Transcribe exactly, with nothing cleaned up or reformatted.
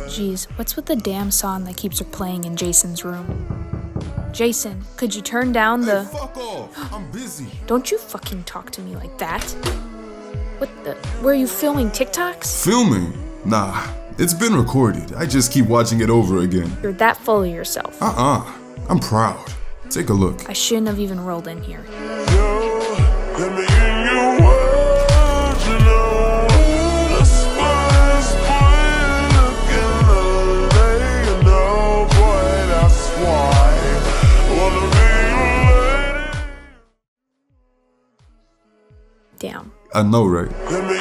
Jeez, what's with the damn song that keeps playing in Jason's room? Jason, could you turn down the- Hey, fuck off! I'm busy. Don't you fucking talk to me like that. What the- Were you filming TikToks? Filming? Nah, it's been recorded. I just keep watching it over again. You're that full of yourself. Uh-uh. I'm proud. Take a look. I shouldn't have even rolled in here. I know, right?